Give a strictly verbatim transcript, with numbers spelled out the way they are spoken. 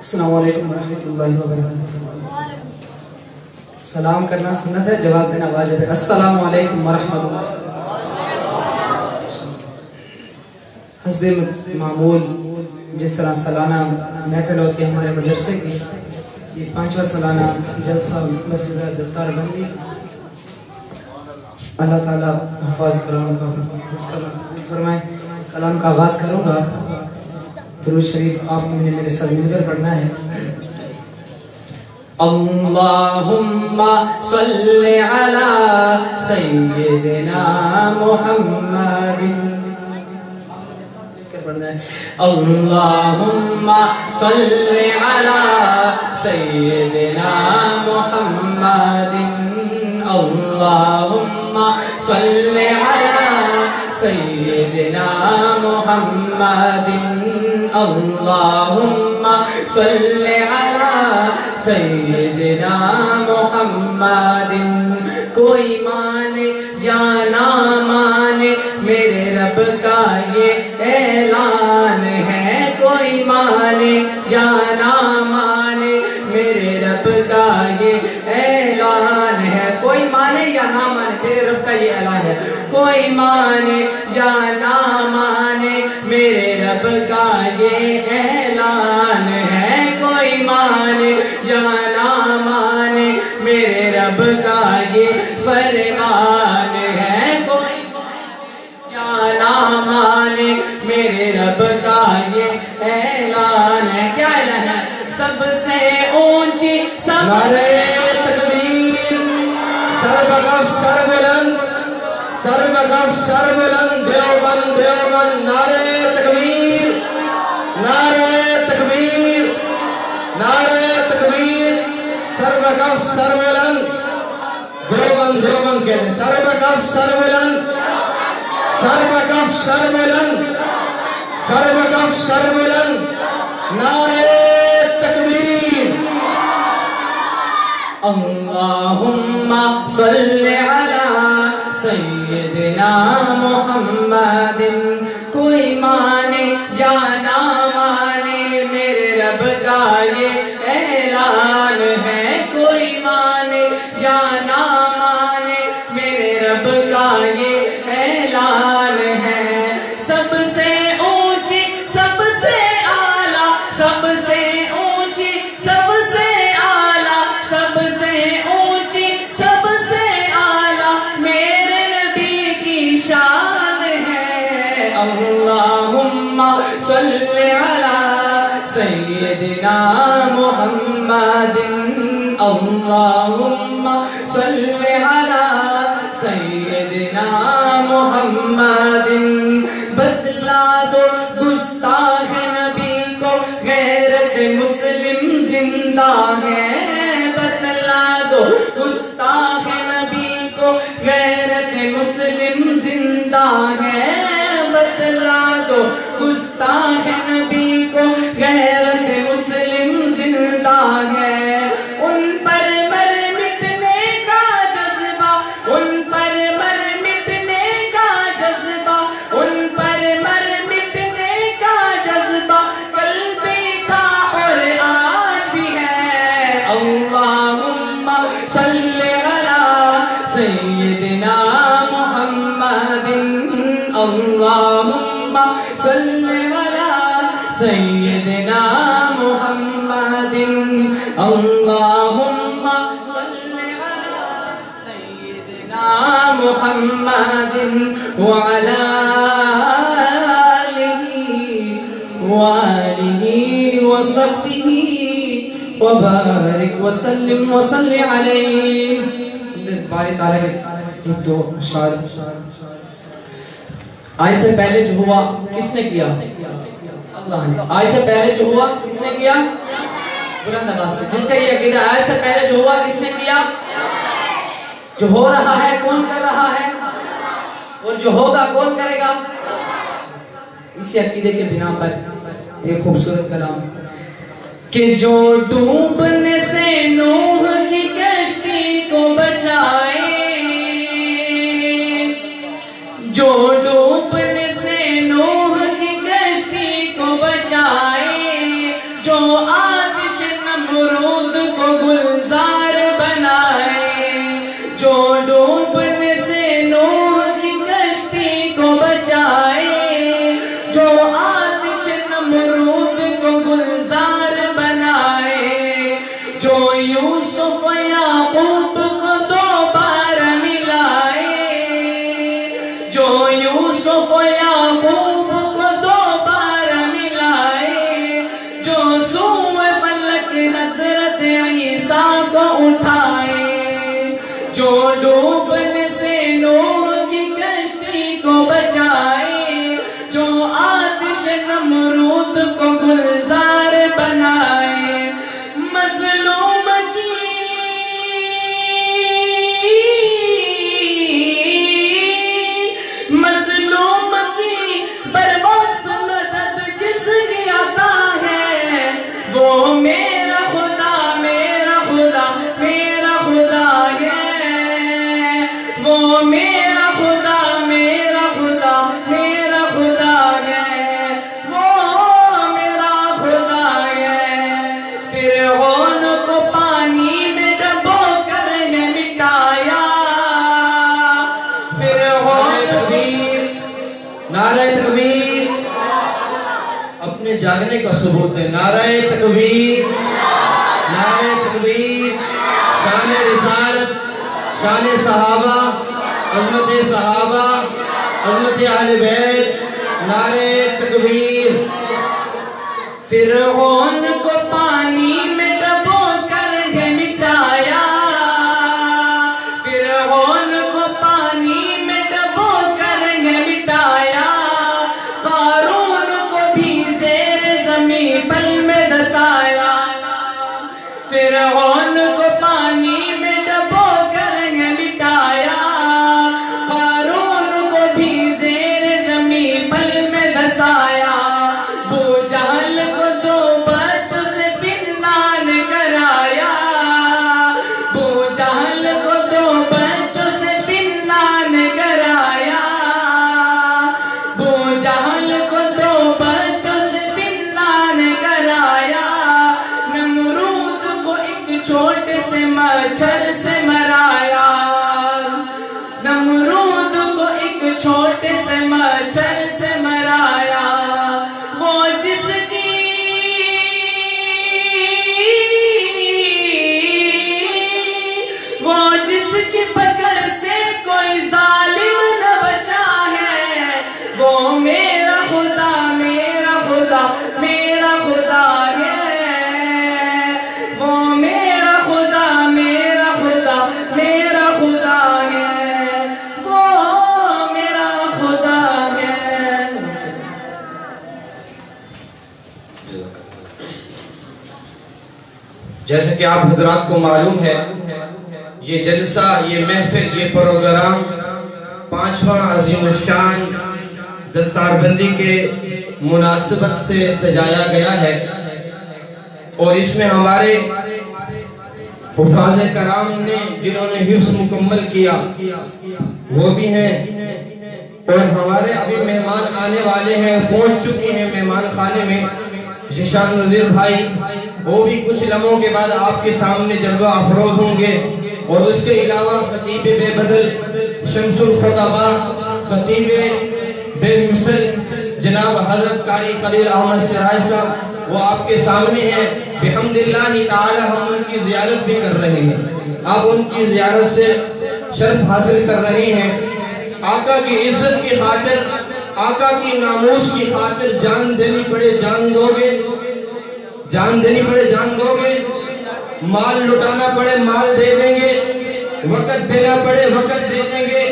السلام علیکم ورحمۃ اللہ وبرکاتہ۔ سلام کرنا سنت ہے، جواب دینا واجب ہے۔ السلام علیکم ورحمۃ اللہ۔ حسب معمول جس طرح سالانہ محفل ہوتی ہے ہمارے مدرسے کی، یہ پانچواں سالانہ جلسہ مسجد دستار بندی، اللہ تعالیٰ حفاظ کرام کا فرمائے۔ کلام کا آغاز کروں گا، درود شریف آپ نے میرے ساتھ مل کر پڑھنا ہے۔ اللہم صلی علی سیدنا محمد، اللہم صلی علی سیدنا محمد، اللہم صلی علی سیدنا محمد، اللہم صلی علی سیدنا محمد۔ کوئی مانے یا نہ مانے میرے رب کا یہ اعلان ہے، کوئی مانے یا نہ مانے میرے رب کا یہ اعلان ہے، کوئی مانے یا نہ مانے تیرے رب کا یہ اعلان ہے، کوئی مانے یا نہ مانے میرے رب کا یہ اعلان ہے، کوئی مانے یا نہ مانے میرے رب کا یہ فرمان ہے، کوئی یا نہ مانے میرے رب کا یہ اعلان ہے۔ کیا اعلان ہے؟ سب سے اونچی سب نعرہ تکبیر، سر بغف سر بلند، سر بغف سر بلند، دیوبند دیوبند، نعرہ تکبیر، نعرہ تکبیر، نعرہ تکبیر، سر بغف سر بلند، دیوبند دیوبند کہتے ہیں، سر بغف سر بلند، سر بغف سر بلند، سر بغف سر بلند، نعرہ تکبیر۔ اللہم صلی علی سیدنا محمد، کوئی مانے یا نہ مانے میرے رب کا یہ اعلان ہے، کوئی مانے یا نہ مانے میرے رب کا یہ اعلان ہے۔ سب سے اونچی سب سے اعلیٰ، سب سے اونچی سب سے اعلیٰ، سب سے اونچی سب سے اعلیٰ میرے نبی کی شان ہے۔ اللہم صلی علی سیدنا محمد، اللہم صلی علی سیدنا محمد۔ بتلا دو گستاخ نبی کو غیرت مسلم زندہ ہے، بتلا دو گستاخ نبی کو غیرت مسلم زندہ ہے، بتلا دو گستاخ نبی کو غیرت مسلم زندہ ہے۔ ان پر مر مٹنے کا جذبہ، ان پر مر مٹنے کا جذبہ، ان پر مر مٹنے کا جذبہ کل بھی تھا اور آج بھی ہے۔ اللہم صلی علی سیدنا محمد، اللہم صلی علی سیدنا محمد، اللہم صلی علی سیدنا محمد وعلی آلہ وآلہ وصحبہ وبارک وسلم وصلی علیہ۔ باری تعالیٰ کے دو اشعار۔ آج سے پہلے جو ہوا کس نے کیا؟ اللہ نے۔ آج سے پہلے جو ہوا کس نے کیا؟ بلند آواز سے جس کا یہ عقیدہ، آج سے پہلے جو ہوا کس نے کیا؟ جو ہو رہا ہے کون کر رہا ہے، اور جو ہوگا کون کرے گا؟ اسی عقیدے کے بنا پر ایک خوبصورت کلام کہ جو ڈوبنے سے نوح کی کشتی کو بچائے، جو ڈوبنے سے نوح کی کشتی کو بچائے، جو آگ وہ میرا خدا میرا خدا میرا خدا ہے، وہ میرا خدا میرا خدا میرا خدا ہے، وہ میرا خدا ہے۔ فرعون کو پانی میں ڈبو کر نے مٹایا، فرعون تکبیر، نعرہ تکبیر، اپنے جاگنے کا ثبوت ہے۔ نعرہ تکبیر، نعرہ تکبیر، شان رسالت، شان صحابہ، عظمت صحابہ، عظمت اہل بیت، نعرہ تکبیر۔ فرعون کو پانی میں ڈبو کر کے مٹایا، فرعون کو پانی میں ڈبو کر کے مٹایا، قارون کو بھی زیر زمین پل میں دسایا، فرعون کو پانی میں ڈبو کر کے مٹایا، قارون کو بھی زیر زمین پل میں دسایا، ابو جہل کو دو بچوں سے پنہان کرایا، ابو جہل کو دو بچوں سے پنہان کرایا، ابو جہل کو دو بچوں سے پنہان کرایا، نمرود کو ایک چھوٹے سے مچھر سے مرایا، نمرود کو ایک چھوٹے سے مچھر سے مرایا، وہ جس کی وہ جس کی پکڑ سے کوئی ظالم نہ بچا ہے، وہ میرا خدا میرا خدا میرا خدا ہے، وہ میرا خدا میرا خدا میرا خدا ہے، وہ میرا خدا ہے۔ جیسا کہ آپ حضرات کو معلوم ہے، یہ جلسہ، یہ محفل، یہ پروگرام پانچواں عظیم الشان دستار بندی کے مناسبت سے سجایا گیا ہے، اور اس میں ہمارے حفاظ کرام نے جنہوں نے حفظ مکمل کیا وہ بھی ہیں، اور ہمارے ابھی مہمان آنے والے ہیں، پہنچ چکے ہیں مہمان خانے میں، ذیشان نذیر بھائی، وہ بھی کچھ لمحوں کے بعد آپ کے سامنے جلوہ افروز ہوں گے، اور اس کے علاوہ خطیب بے بدل شمس الخطبہ، خطیب بے مثل جناب حضرت قاری خلیل احمد سراج صاحب، وہ آپ کے سامنے ہیں۔ بحمد اللہ تعالی ہم ان کی زیارت بھی کر رہے ہیں، آپ ان کی زیارت سے شرف حاصل کر رہے ہیں۔ آقا کی عزت کی خاطر، آقا کی ناموس کی خاطر جان دینی پڑے جان دو گے، جان دینی پڑے جان دو گے، مال لٹانا پڑے مال دے دیں گے، وقت دینا پڑے وقت دے دیں گے،